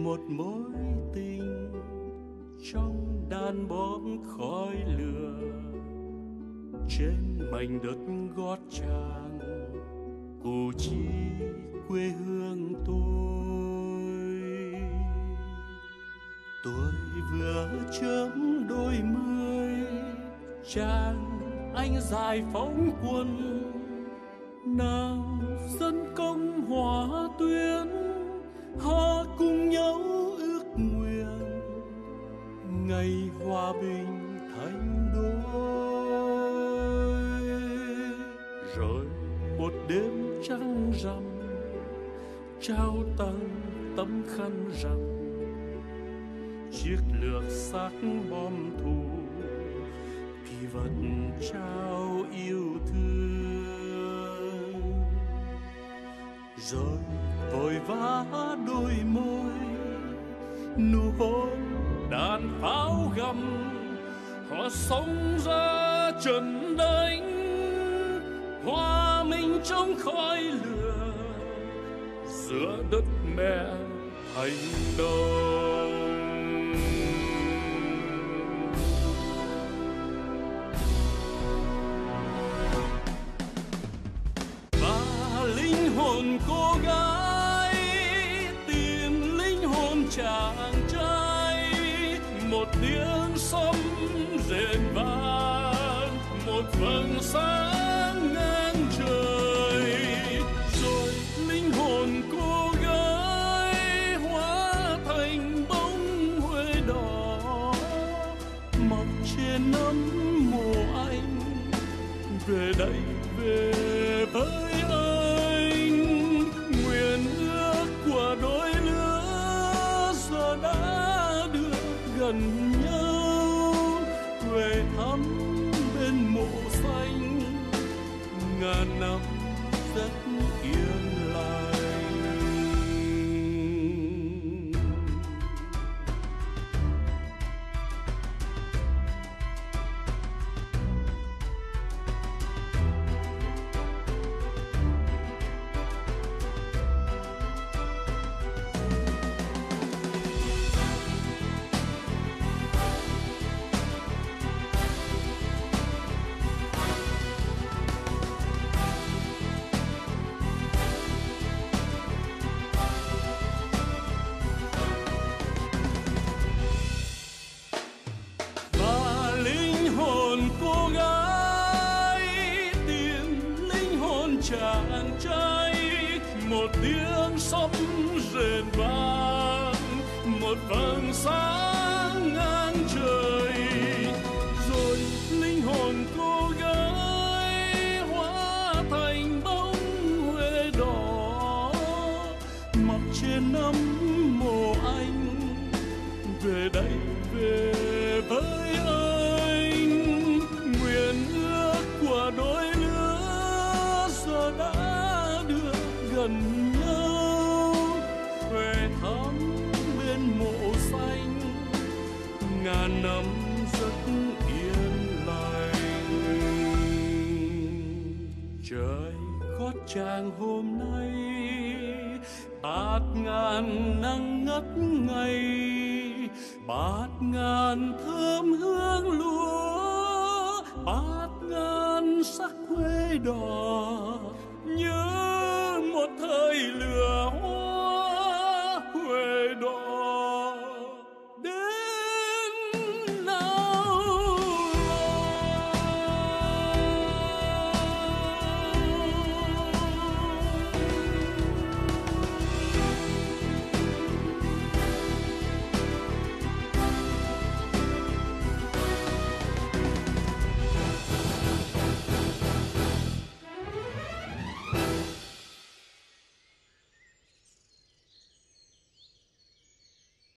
một mối tình trong đàn bóng khói lửa trên mảnh đất gót tràng Củ Chi quê hương tôi. Tôi vừa chớm đôi mươi, chàng anh giải phóng quân, nàng dân công hỏa tuyến, họ cùng nhau ước nguyện ngày hòa bình thành đôi. Rồi một đêm trăng rằm trao tặng tấm khăn rằng chiếc lược xác bom thù kỳ vật trao yêu thương. Rồi vội vã đôi môi nụ hôn đàn pháo gầm, họ xông ra trận đánh hòa mình trong khói lửa giữa đất mẹ thành đông. Và linh hồn cô gái tìm linh hồn chàng trai, một tiếng sấm rền vang, một vầng sáng ngang trời. Rồi linh hồn cô gái hóa thành bông huệ đỏ mọc trên nấm mồ anh, về đây về với anh. Nguyện ước của đôi lứa giờ đã được gần nhau, về thăm bên mộ xanh ngàn năm rất yên lành. Cô gái tìm linh hồn chàng trai, một tiếng sấm rền vang, một vầng sáng ngang trời. Rồi linh hồn cô gái hóa thành bông huệ đỏ mọc trên nấm mồ anh, về đây về với anh. Nguyện ước của đôi lứa giờ đã được gần nhau, về thăm bên mộ xanh ngàn năm rất yên lành. Trời gót chàng hôm nay bạt ngàn nắng ngất ngây, bạt ngàn thơm hương lúa, bạt ngàn sắc quê đỏ như một thời lửa hoa.